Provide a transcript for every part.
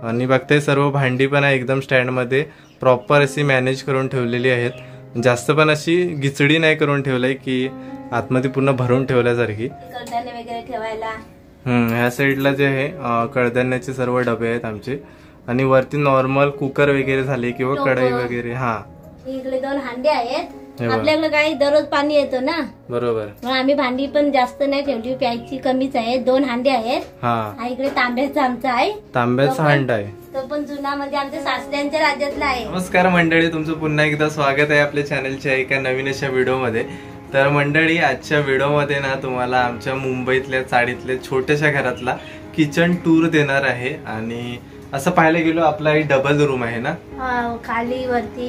आणि बघताय सर्व भांडी पण आहे एकदम स्टँड मध्ये प्रॉपर अशी मॅनेज करून ठेवलेली आहेत। जास्त पण अशी गिचडी नाही करून ठेवलंय की आतमध्ये पूर्ण भरून ठेवल्यासारखी। कडधान्य वगैरे ठेवायला ह्या साईडला जे आहे कडधान्याचे सर्व डबे आहेत आमचे। आणि वरती नॉर्मल कुकर वगैरे झाले किंवा कढई वगैरे। इकडे 2 हांडे आहेत। आपल्याकडे काही दररोज पाणी येतो ना, बरोबर, मग आम्ही भांडी पण जास्त नाही ठेवली, प्यायची कमीच आहे। 2 हांडे आहेत। इकडे तांब्याचा आमचा आहे, तांब्याचा हांडा आहे, तो पण जुना म्हणजे आमच्या सासऱ्यांच्या राज्यातला आहे। नमस्कार मंडळी, तुमचं पुन्हा एकदा स्वागत आहे आपल्या चॅनलच्या एका नवीन अशा व्हिडिओमध्ये। तर मंडळी, आजच्या व्हिडिओमध्ये ना तुम्हाला आमच्या मुंबईतल्या चाळीतल्या छोट्याशा घरातला किचन टूर देणार आहे। आणि असं पाहायला गेलो आपला डबल रूम आहे ना, खाली वरती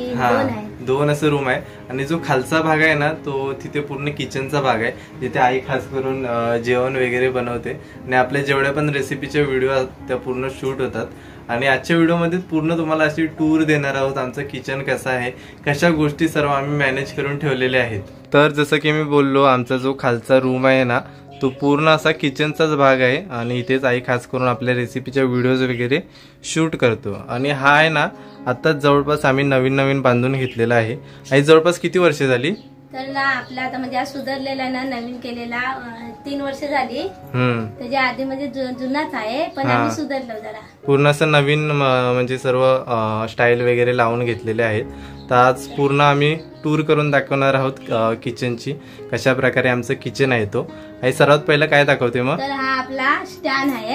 2 असं रूम आहे। आणि जो खालचा भाग आहे ना तो तिथे पूर्ण किचनचा भाग आहे, जिथे आई खास करून जेवण वगैरे बनवते आणि आपल्या जेवढ्या पण रेसिपीचे व्हिडिओ त्या पूर्ण शूट होतात। आणि आजच्या व्हिडिओमध्ये पूर्ण तुम्हाला अशी टूर देणार आहोत, आमचं किचन कसं आहे, कशा गोष्टी सर्व आम्ही मॅनेज करून ठेवलेल्या आहेत। तर जसं की मी बोललो, आमचा जो खालचा रूम आहे ना तो पूर्ण असा किचनचाच भाग आहे आणि इथेच आई खास करून आपल्या रेसिपीच्या व्हिडिओज वगैरे शूट करतो। आणि हा आहे ना आता जवळपास आम्ही नवीन बांधून घेतलेला आहे। आई जवळपास किती वर्ष झाली? तर ना आपला आता म्हणजे सुधारलेला ना, नवीन केलेला 3 वर्ष झाली। त्याच्या आधी म्हणजे जुनाच आहे, पण आम्ही सुधारलो जरा, पूर्ण असं नवीन म्हणजे सर्व स्टाईल वगैरे लावून घेतलेले आहेत। तर आज पूर्ण आम्ही टूर करून दाखवणार आहोत किचनची, कशा प्रकारे आमचं किचन आहे तो। आई सर्वात पहिलं काय दाखवते मग? तर हा आपला स्टँड आहे,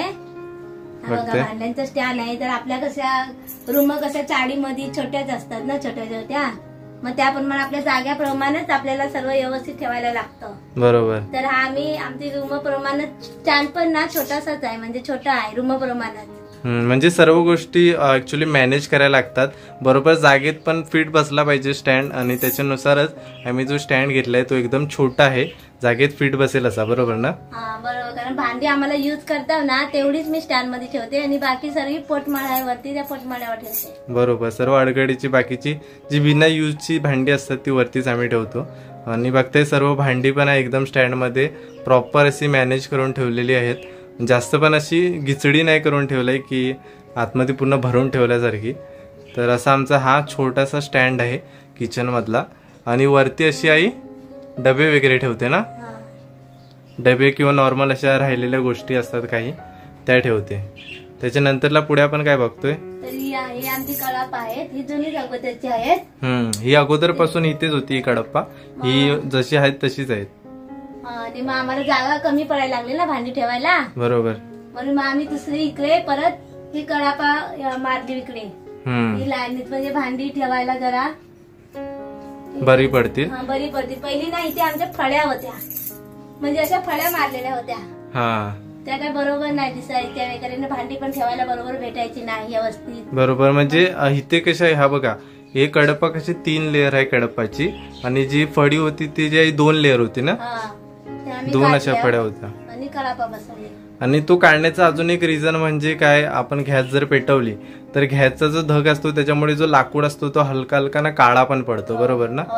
भांड्यांचा स्टँड आहे। तर आपल्या कशा रूम कशा चाळीमध्ये छोट्याच असतात ना, छोट्या, मग त्याप्रमाणे आपल्या जाग्याप्रमाणेच आपल्याला सर्व व्यवस्थित ठेवायला लागतं, बरोबर। तर हा आम्ही आमची रूम प्रमाणे स्टँड पण ना छोटासाच आहे, म्हणजे छोटा आहे रूम प्रमाणात। म्हणजे सर्व गोष्टी ऍक्च्युली मॅनेज करायला लागतात, बरोबर जागेत पण फिट बसला पाहिजे स्टँड। आणि त्याच्यानुसारच आम्ही जो स्टँड घेतलाय तो एकदम छोटा आहे, जागेत फिट बसेल असा, बरोबर ना? बरोबर, कारण भांडी आम्हाला युज करता ना तेवढीच मी स्टँड मध्ये ठेवते आणि बाकी सर्व पोटमाळ्यावरती त्या पोटमाळ्यावर ठेवते, बरोबर। सर्व अडगडीची बाकीची जी बिना युजची भांडी असतात ती वरतीच आम्ही ठेवतो। आणि बघताय सर्व भांडी पण आहे एकदम स्टँड मध्ये प्रॉपर अशी मॅनेज करून ठेवलेली आहेत। जास्त पण अशी गिचडी नाही करून ठेवलंय की आतमध्ये पूर्ण भरून ठेवल्यासारखी। तर असा आमचा हा छोटासा स्टँड आहे किचन मधला। आणि वरती अशी आई डबे वगैरे ठेवते ना, डबे किंवा नॉर्मल अशा राहिलेल्या गोष्टी असतात काही त्या ठेवते। त्याच्यानंतरला पुढे आपण काय बघतोय? ही आमची कडाप आहेत, ही जुनी अगोदरची आहेत। ही अगोदर पासून इथेच होती ही कडाप्पा, ही जशी आहेत तशीच आहेत। आणि मग आम्हाला जागा कमी पडायला लागली ना भांडी ठेवायला, बरोबर, म्हणून मग आम्ही दुसरी इकडे परत ही कडापा मारली इकडे, ही लाईनीत म्हणजे भांडी ठेवायला जरा बरी पडतील, बरी पडतील। पहिली ना इथे आमच्या फळ्या होत्या, म्हणजे अशा फळ्या मारलेल्या होत्या, त्या काय बरोबर नाही दिसायच्या वगैरे, भांडी पण ठेवायला बरोबर भेटायची नाही व्यवस्थित, बरोबर। म्हणजे इथे कशा आहे, हा बघा हे कडप्पा कशी 3 लेअर आहे कडप्पाची, आणि जी फळी होती ती जी 2 लेअर होती ना, 2 अशा फळ्या होत्या आणि कडापा बसवले। आणि तो काढण्याचा अजून एक रिझन म्हणजे काय, आपण गॅस जर पेटवली तर गॅसचा जो धग असतो त्याच्यामुळे जो लाकूड असतो तो हलका ना काळा पण पडतो, बरोबर ना?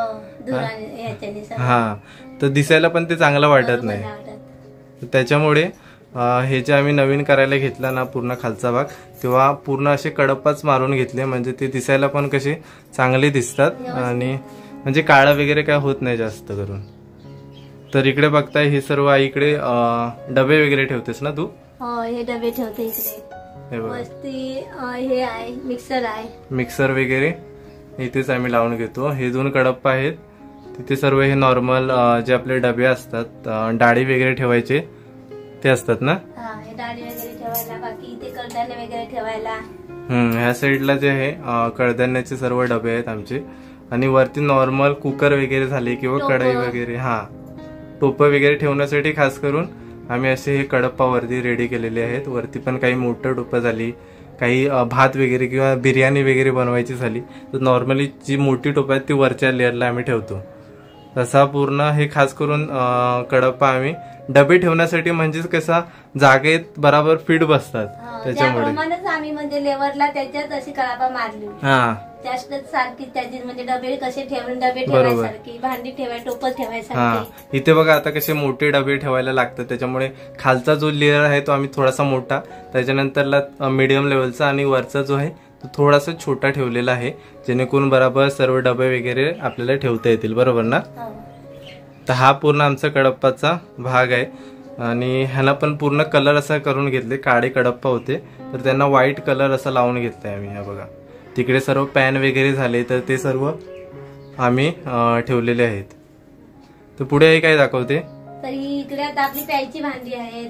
तर दिसायला पण ते चांगलं वाटत नाही। त्याच्यामुळे हे जे आम्ही नवीन करायला घेतला ना पूर्ण खालचा भाग, तेव्हा पूर्ण असे कडप्पाच मारून घेतले, म्हणजे ते दिसायला पण कसे चांगले दिसतात आणि म्हणजे काळा वगैरे काय होत नाही जास्त करून। तर इकडे बघताय हे सर्व इकडे डबे वगैरे ठेवतेस ना तू? हे डबे ठेवते इकडे, हे आहे मिक्सर वगैरे इथेच आम्ही लावून घेतो। हे 2 कडप्पा आहेत, तिथे सर्व हे नॉर्मल जे आपले डबे असतात डाळी वगैरे ठेवायचे ते असतात ना, डाळी वगैरे ठेवायला, बाकी इथे कडधान्य वगैरे ठेवायला। ह्या साईडला जे आहे कडधान्याचे सर्व डबे आहेत आमचे। आणि वरती नॉर्मल कुकर वगैरे झाले किंवा कढई वगैरे, टोपं वगैरे ठेवण्यासाठी खास करून आम्ही असे हे कडप्पा वरती रेडी केलेले आहेत। वरती पण काही मोठं टोपं झाली, काही भात वगैरे किंवा बिर्याणी वगैरे बनवायची झाली तर नॉर्मली जी मोठी टोपं आहेत ती वरच्या लेअरला आम्ही ठेवतो। तसा पूर्ण हे खास करून कडप्पा आम्ही डबे ठेवण्यासाठी, म्हणजे कसा जागेत बराबर फिट बसतात, त्याप्रमाणेच आम्ही म्हणजे लेवरला त्याच्यात अशी कळापा मारली. जास्त सारखी त्याची म्हणजे डबे कसे डबे ठेवायसारखी, भांडी टोप ठेवायसारखी. इथे बघा आता कसे मोठे डबे ठेवायला लागतात, त्याच्यामुळे खालचा जो लेअर आहे तो आम्ही थोडासा मोठा, त्याच्यानंतरला मीडियम लेवलचा आणि वरचा जो आहे तो थोडासा छोटा ठेवलेला आहे, जेणेकरून बरोबर सर्व डबे वगैरे आपल्याला ठेवता येतील. बरोबर ना? तर हा पूर्ण आमचा कडप्पाचा भाग आहे. आणि ह्याला पण पूर्ण कलर असा करून घेतले, काळे कडप्पा होते तर त्यांना व्हाईट कलर असा लावून घेतलाय आम्ही. हा बघा तिकडे सर्व पॅन वगैरे झाले तर ते सर्व आम्ही ठेवलेले आहेत. तर पुढे काय दाखवते? तरी इकडे आता आपली प्यायची भांडी आहेत,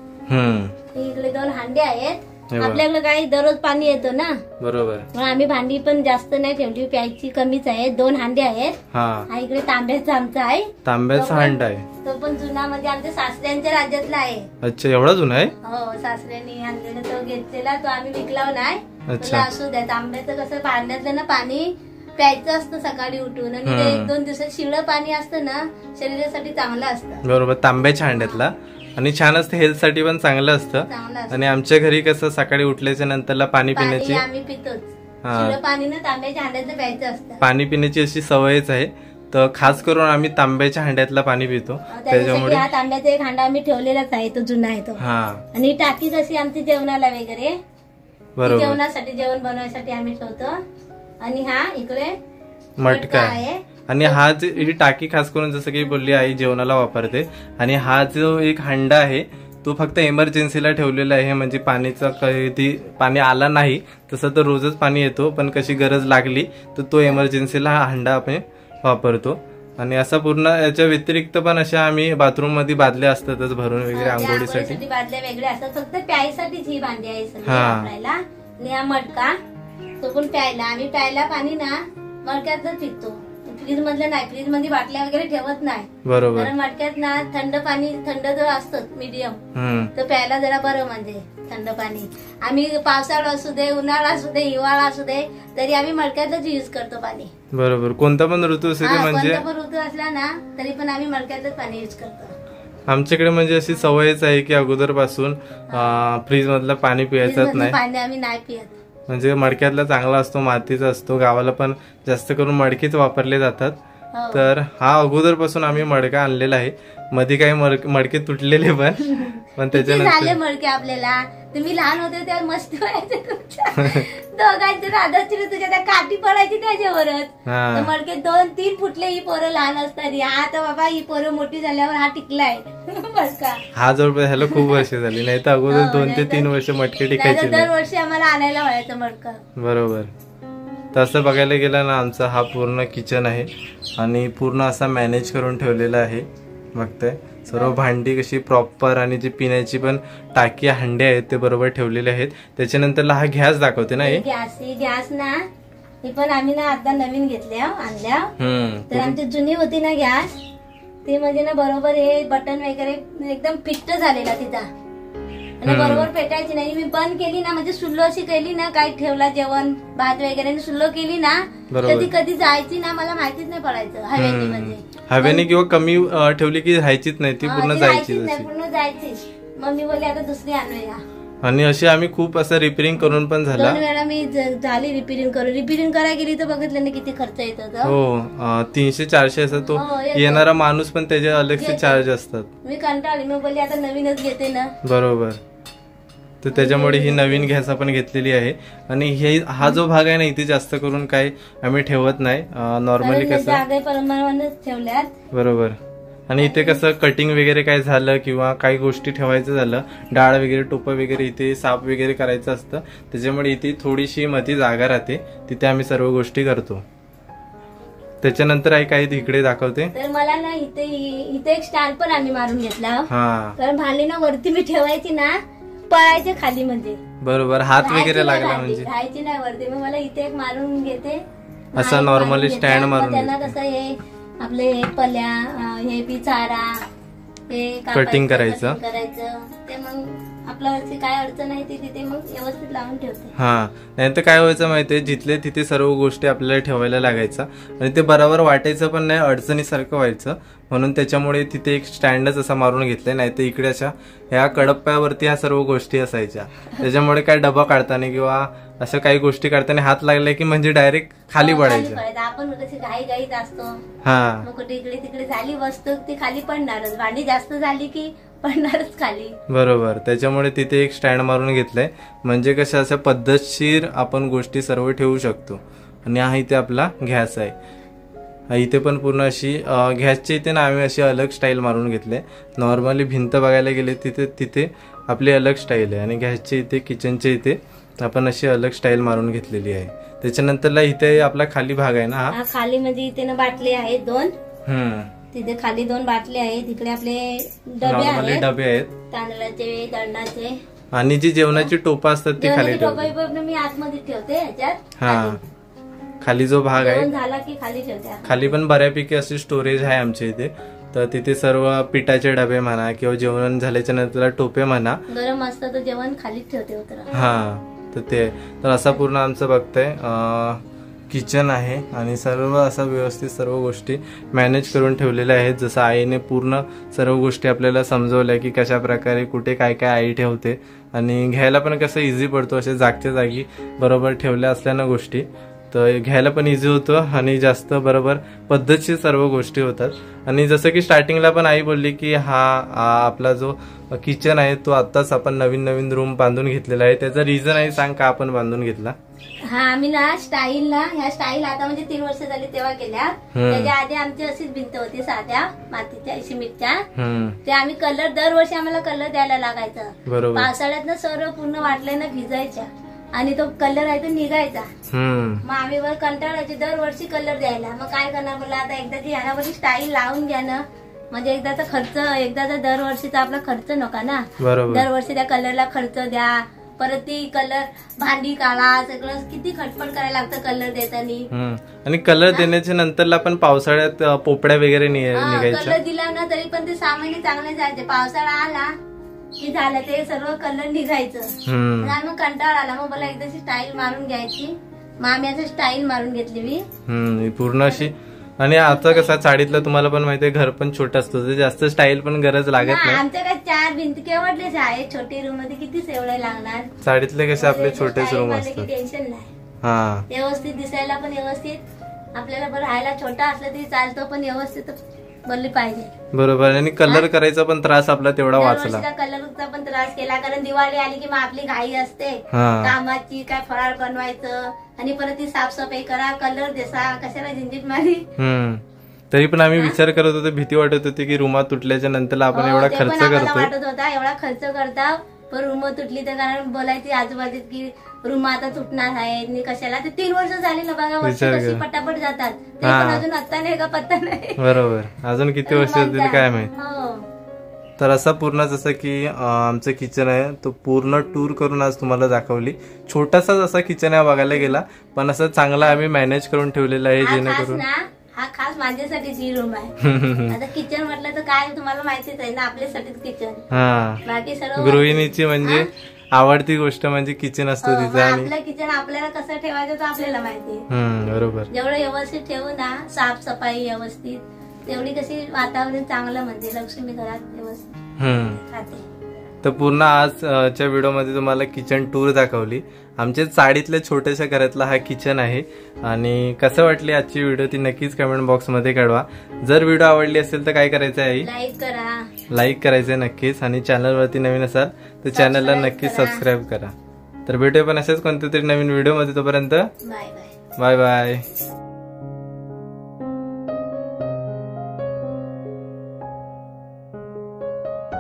इकडे 2 हांडे आहेत. आपल्याकडे काही दररोज पाणी येतो ना, बरोबर, मग आम्ही भांडी पण जास्त नाही ठेवली, प्यायची कमीच आहे. 2 हांडे आहेत. हा इकडे तांब्याचा आमचा आहे, तांब्याचा हांडा आहे. तो पण जुना म्हणजे आमच्या सासऱ्यांच्या राज्यातला आहे. अच्छा, एवढा जुना आहे? हो, सासऱ्यांनी आणलेला तो घेतलेला, तो आम्ही विकलाव नाही. असू द्या, तांब्याचं कसं भांड्यातलं ना पाणी प्यायचं असतं सकाळी उठून, आणि ते 1-2 दिवसात शिळं पाणी असतं ना, शरीरासाठी चांगलं असतं. बरोबर, तांब्याच्या हांड्यातला, आणि छान असतं, हेल्थ साठी पण चांगलं असतं. आणि आमच्या घरी कसं सकाळी उठल्याच्या नंतरला पाणी पिण्याची आम्ही पितोच, शिळं पाणी ना तांब्याच्या हांड्यातलं प्यायचं असतं. पाणी पिण्याची अशी सवयच आहे, तर खास करून आम्ही तांब्याच्या हांड्यातला पाणी पितो. त्याच्यामुळे हा तांब्याचा एक हांडा आम्ही ठेवलेलाच आहे, तो जुना आहे तो. आणि टाकी कशी आमची जेवणाला वगैरे, जेवणासाठी जेवण बनवायसाठी आम्ही ठेवतो. आणि हा इकडे मटका आहे. आणि हा ही टाकी खास करून जसं की बोलली आई जेवणाला वापरते. आणि हा जो एक हांडा आहे तो फक्त इमर्जन्सीला ठेवलेला आहे, म्हणजे पाणीचा कधी पाणी आला नाही तसं तर रोजच पाणी येतो, पण कशी गरज लागली तर तो इमर्जन्सीला हा हांडा आपण वापरतो. आणि असा पूर्ण याच्या व्यतिरिक्त पण अशा आम्ही बाथरूम मध्ये बादल्या असतातच भरून वगैरे आंघोळीसाठी, बादल्या वेगळ्या असतात, फक्त प्यायसाठीच ही भांडी आहे वापरायला. आणि हा मटका तो पण प्यायला, आम्ही प्यायला पाणी ना मडक्यातच पितो, फ्रीज मधलं नाही. फ्रीज मध्ये बाटल्या वगैरे ठेवत नाही, बरोबर, कारण मडक्यात ना थंड पाणी, थंड जर असतं मीडियम, तर प्यायला जरा बरं, म्हणजे थंड पाणी. आम्ही पावसाळा असू दे, उन्हाळा असू दे, हिवाळा असू दे, तरी आम्ही मडक्यातच युज करतो पाणी. बरोबर, कोणता पण ऋतू असू दे, म्हणजे कोणता पण ऋतू असला ना तरी पण आम्ही मडक्यातच पाणी युज करतो. आमच्याकडे म्हणजे अशी सवयच आहे की अगोदर पासून फ्रीज मधलं पाणी पियायचंच नाही, पाणी आम्ही नाही पियत. म्हणजे मडक्यातला चांगला असतो, मातीचा असतो, गावाला पण जास्त करून मडकीच वापरले जातात. तर हा अगोदर पासून आम्ही मडका आणलेला आहे. मध्ये काही मडके तुटलेले पण त्याच्यानंतर मडके आपल्याला, तुम्ही लहान होते तेव्हा मस्त व्हायचे दोघांचे राधाची तुझ्या त्या काठी पडायची त्याच्यावरच. मडके 2-3 फुटले ही पोरं लहान असताना. आता बाबा ही पोरं मोठी झाल्यावर हा टिकलाय मडका. हा जवळपास ह्याला खूप वर्ष झाली, नाही तर अगोदर 2 ते 3 वर्ष मटके टिकायचे. दरवर्षी आम्हाला आणायला व्हायचं मडका. बरोबर. तसं बघायला गेलं ना, आमचा हा पूर्ण किचन आहे आणि पूर्ण असा मॅनेज करून ठेवलेला आहे. बघताय सर्व भांडी कशी प्रॉपर, आणि जी पिण्याची पण टाकी हांडे आहेत ते बरोबर ठेवलेले आहेत. त्याच्यानंतर हा गॅस दाखवते ना, गॅस ना ही पण आम्ही ना आता नवीन घेतल्या आणल्या. तर आमची जुनी होती ना गॅस, ती म्हणजे ना बरोबर हे बटन वगैरे एकदम फिट्ट झालेला तिचा, आणि बरोबर पेटायची नाही. मी बंद केली ना, म्हणजे सुल्लो अशी केली ना, काय ठेवला जेवण भात वगैरे सुल्लो केली ना, कधी कधी जायची ना, मला माहितीच नाही पडायचं हवेने. म्हणजे हवेने किंवा कमी ठेवली की राहायचीच नाही, ती पूर्ण जायची, पूर्ण जायची. मग मी बोलली आता दुसरी आणूया. आणि अशी आम्ही खूप असं रिपेरिंग करून पण झाला. 2 वेळा मी झाली रिपेरिंग करायला गेली तर बघितलं ना किती खर्च येतो. हो, 300-400 असं तो येणारा माणूस पण त्याचे अलगचे चार्ज असतात. मी कंटाळली, मी बोलली आता नवीनच घेते ना. बरोबर. तर त्याच्यामुळे ही नवीन गॅस आपण घेतलेली आहे. आणि हा जो भाग आहे ना, इथे जास्त करून काय आम्ही ठेवत नाही, नॉर्मली कसं ठेवल्यात. बरोबर. आणि इथे कसं कटिंग वगैरे काय झालं किंवा काही गोष्टी ठेवायचं झालं, डाळ वगैरे, टोपं वगैरे, इथे साफ वगैरे करायचं असतं, त्याच्यामुळे इथे थोडीशी मध्ये जागा राहते, तिथे आम्ही सर्व गोष्टी करतो. त्याच्यानंतर आहे काही इकडे दाखवते. तर मला ना इथे एक स्टँड पण आम्ही मारून घेतला, कारण भांडी ना वरती मी ठेवायची ना, पळायचे खाली, म्हणजे बरोबर हात वगैरे लागला म्हणजे राहायची नाही वरती. मग मला इथे एक मारून घेते, असं नॉर्मली स्टँड मारून. त्यांना कसं हे आपले पल्या, हे पिचारा, हे कटिंग करायचं ते मग आपल्याला काय अडचण आहे ती तिथे मग व्यवस्थित लावून ठेवते. हा, नाही तर काय व्हायचं माहितीये, जिथले तिथे सर्व गोष्टी आपल्याला ठेवायला लागायचं आणि ते बरोबर वाटायचं पण नाही, अडचणीसारखं व्हायचं. म्हणून त्याच्यामुळे तिथे एक स्टँडच असा मारून घेतलाय, नाही तर इकडे अशा ह्या कडप्प्यावरती ह्या सर्व गोष्टी असायच्या. त्याच्यामुळे काय डबा काढताना किंवा अशा काही गोष्टी काढताना हात लागले की म्हणजे डायरेक्ट खाली पडायचं. आपण कशी घाईत असतो, हा, मग कुठे इकडे तिकडे झाली वस्तू ती खाली पडणारच, भांडी जास्त झाली की पडणारच खाली. बरोबर, त्याच्यामुळे तिथे एक स्टँड मारून घेतलंय, म्हणजे कसं अशा पद्धतशीर आपण गोष्टी सर्व ठेवू शकतो. आणि हा इथे आपला गॅस आहे. इथे पण पूर्ण अशी गॅसच्या इथे ना आम्ही अशी अलग स्टाईल मारून घेतले. नॉर्मली भिंत बघायला गेले तिथे आपली अलग स्टाईल आहे आणि गॅसच्या इथे किचनच्या इथे आपण अशी अलग स्टाईल मारून घेतलेली आहे. त्याच्यानंतरला इथे आपला खाली भाग आहे ना, हा खाली म्हणजे इथे ना बाटली आहेत 2, तिथे खाली 2 बाटली आहेत. तिकडे आपले डबे आहेत तांदळाचे, दळणाचे, आणि जी जेवणाची टोपा असतात ती खाली ठेवते मी आतमध्ये ठेवते ह्याच्यात. हा, खाली जो भाग आहे झाला की खाली ठेवते. खाली पण बऱ्यापैकी अशी स्टोरेज आहे आमच्या इथे. तर तिथे सर्व पिठाचे डबे म्हणा किंवा जेवण झाल्याच्या नंतर टोपे म्हणा, गरम असतं तर जेवण खाली ठेवते उतर. हा, तर असा पूर्ण आमचं बघताय किचन आहे आणि सर्व असा व्यवस्थित सर्व गोष्टी मॅनेज करून ठेवलेल्या आहेत. जसं आईने पूर्ण सर्व गोष्टी आपल्याला समजवल्या की कशा प्रकारे कुठे काय काय आई ठेवते आणि घ्यायला पण कसं इझी पडतो. असे जागच्या जागी बरोबर ठेवल्या असल्यानं गोष्टी तर घ्यायला पण इझी होतं आणि जास्त बरोबर पद्धतशीर सर्व गोष्टी होतात. आणि जसं की स्टार्टिंगला पण आई बोलली की हा आपला जो किचन आहे तो आताच आपण नवीन रूम बांधून घेतलेला आहे. त्याचा रिझन आहे, सांग का आपण बांधून घेतला? हा, आम्ही ना ह्या स्टाईल आता म्हणजे 3 वर्ष झाली तेव्हा केल्या. त्याच्या आधी आमची अशीच भिंत होती साध्या मातीच्या सिमेंटच्या. ते आम्ही कलर दरवर्षी आम्हाला कलर द्यायला लागायचं. पावसाळ्यात ना सर्व पूर्ण वाटले ना भिजायच्या आणि तो कलर आहे तो निघायचा. मग आम्ही वर कंटाळायचे दरवर्षी कलर द्यायला. मग काय करणार बोला, आता एकदाची ह्यानावरची स्टाईल लावून घ्या ना, म्हणजे एकदाचा खर्च, एकदाचा दरवर्षीचा आपला खर्च नका ना. दरवर्षी त्या कलरला खर्च द्या, परत ती कलर भांडी काढा, सगळं किती खटपट करायला लागतं कलर देताना. आणि कलर देण्याच्या नंतरला पण पावसाळ्यात पोपड्या वगैरे निघायच्या. कलर दिला ना तरी पण ते सामान्य चांगले जायचे. पावसाळा आला की झालं ते सर्व कलर निघायचं. मग कंटाळा आला, मग मला एकदाची स्टाईल मारून घ्यायची. मग आम्ही असं स्टाईल मारून घेतली मी पूर्ण अशी. आणि आता कसं चाळीतलं तुम्हाला पण माहितीये घर पण छोटं असतं, जास्त स्टाईल पण गरज लागत नाही. आमच्या काय 4 भिंत केवढलेच आहे, छोटी रूम मध्ये किती सेवढे लागणार. चाळीतले कसे आपले छोटेच रूम असतात, टेन्शन नाही. व्यवस्थित दिसायला पण व्यवस्थित, आपल्याला बरं राहायला छोटा असलं तरी चालतो पण व्यवस्थित बोलली पाहिजे. बरोबर. आणि कलर करायचा पण त्रास आपला तेवढा वाचला. कलरचा पण त्रास केला, कारण दिवाळी आली की मग आपली घाई असते कामाची, काय फराळ बनवायचं आणि परत ती साफसफाई करा, कलर देसा, कशाला झंझट मारी. तरी पण आम्ही विचार करत होतो, भीती वाटत होती की रूम तुटल्याच्या नंतर आपण एवढा खर्च करतो. वाटत होता एवढा खर्च करता पण रूम तुटली तर, कारण बोलायची आजूबाजूत की रूम आता तुटणार आहे कशाला. ते 3 वर्ष झाली ना बघा, वर्ष कशी पटापट जातात. ते पण अजून आता नाही का पत्ता नाही. बरोबर, अजून किती वर्ष होतील काय माहित. तर असा पूर्ण जसं की आमचं किचन आहे तो पूर्ण टूर करून आज तुम्हाला दाखवली. छोटासाच असा किचन आहे बघायला गेला, पण असं चांगला आम्ही मॅनेज करून ठेवलेला आहे जेणेकरून. हा खास माझ्यासाठीच ही रूम आहे. आता किचन म्हटलं तर काय तुम्हाला माहितीच आहे ना, आपल्यासाठीच किचन. बाकी सर्व गृहिणीची म्हणजे आवडती गोष्ट म्हणजे किचन असतो तिचं. आणि आपलं किचन आपल्याला कसं ठेवायचं तर आपल्याला माहिती. बरोबर. जेवढं व्यवस्थित ठेवू ना, साफसफाई व्यवस्थित, तेवढी कशी वातावरण चांगलं म्हणजे लक्ष्मी घरात व्यवस्थित राहते. तर पूर्ण आजच्या व्हिडिओमध्ये तुम्हाला किचन टूर दाखवली. आमच्या चाळीतल्या छोट्याशा घरातला हा किचन आहे. आणि कसं वाटली आजची व्हिडिओ ती नक्कीच कमेंट बॉक्स मध्ये कळवा. जर व्हिडिओ आवडली असेल तर काय करायचं आहे, लाईक करा, लाईक करायचंय नक्कीच. आणि चॅनलवरती नवीन असाल तर चॅनलला नक्की सबस्क्राईब करा. तर भेटूया पण असेच कोणत्या तरी नवीन व्हिडिओ मध्ये. तोपर्यंत बाय बाय.